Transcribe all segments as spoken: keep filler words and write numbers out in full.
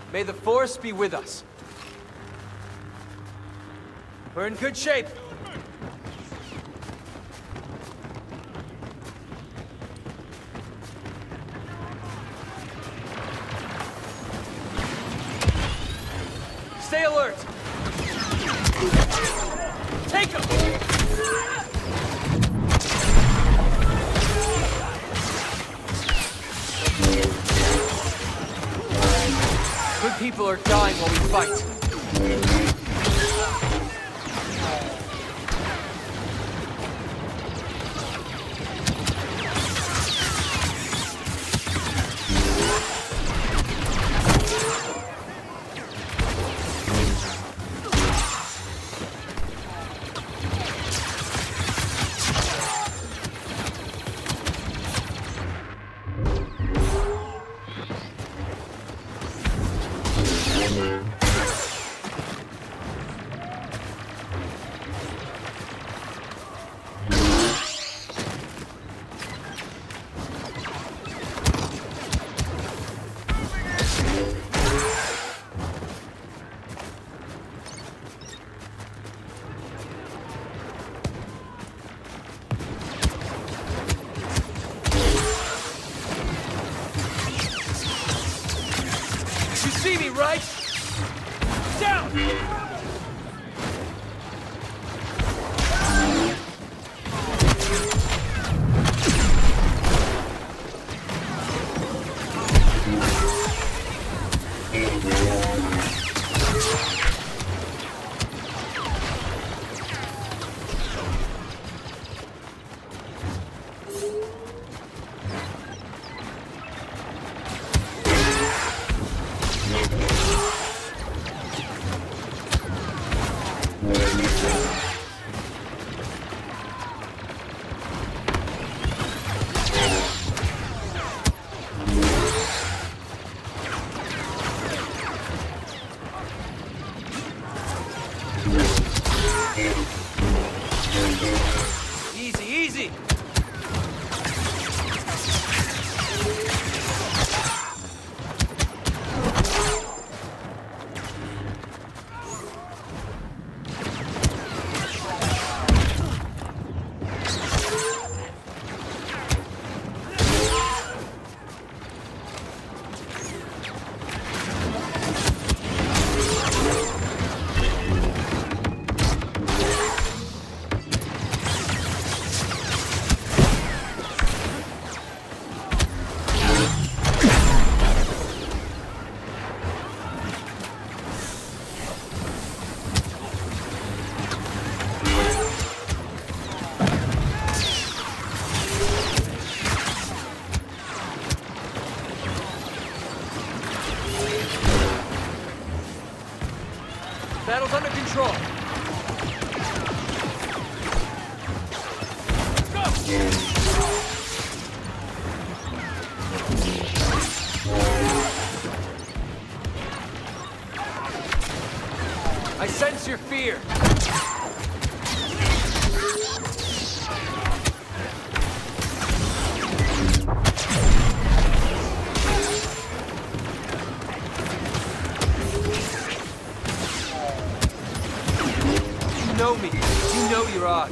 May the Force be with us. We're in good shape. Stay alert! Take him! Good people are dying while we fight. You see me, right? Down! Easy, easy! Battle's under control. I sense your fear. You know me. You know your odds.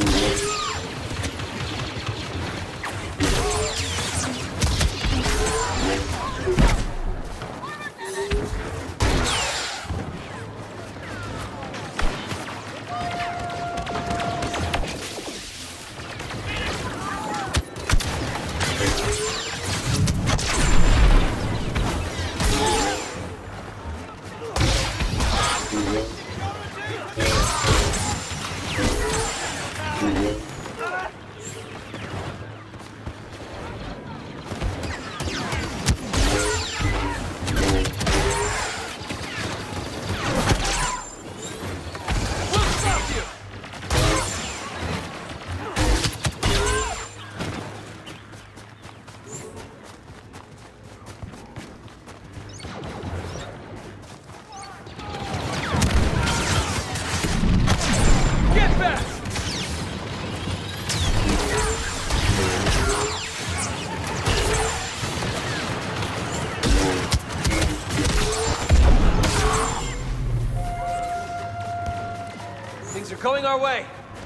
going our way.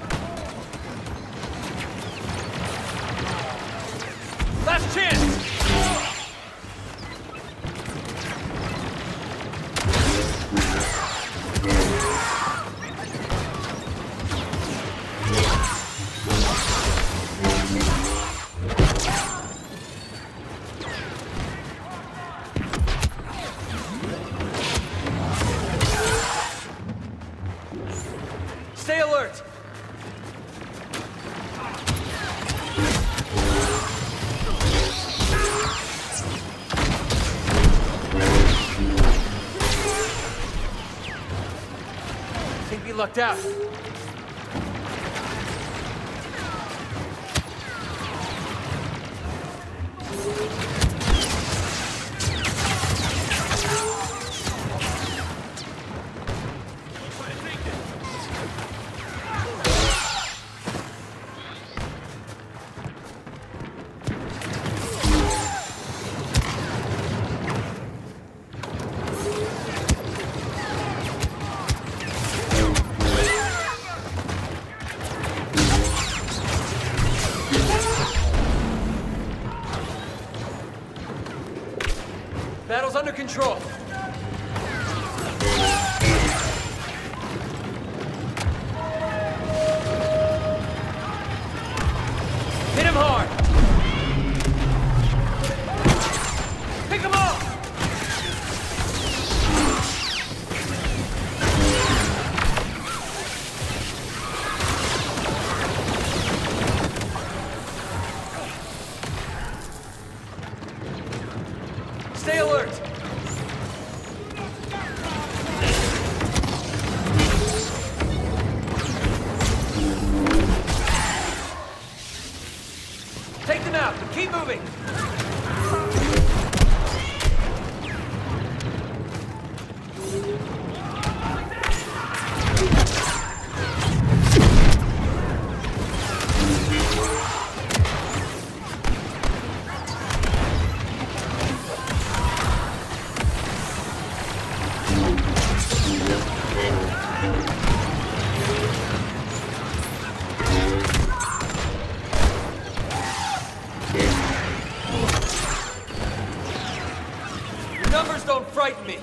Last chance! Stay alert! I think we lucked out. Battle's under control. Hit him hard. Pick him off. Stay alert. Take them out, but keep moving. Numbers don't frighten me.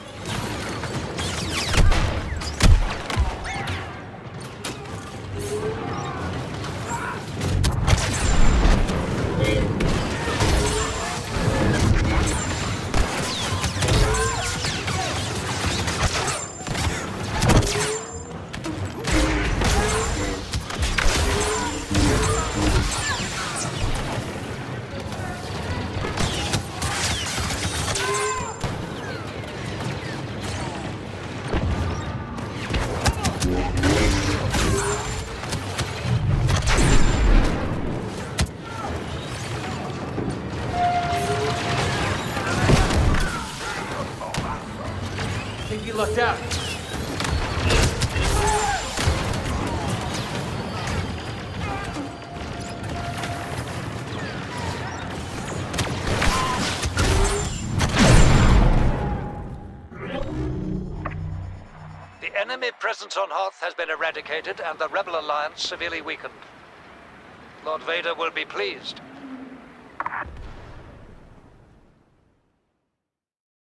I think you lucked out. The enemy presence on Hoth has been eradicated and the Rebel Alliance severely weakened. Lord Vader will be pleased.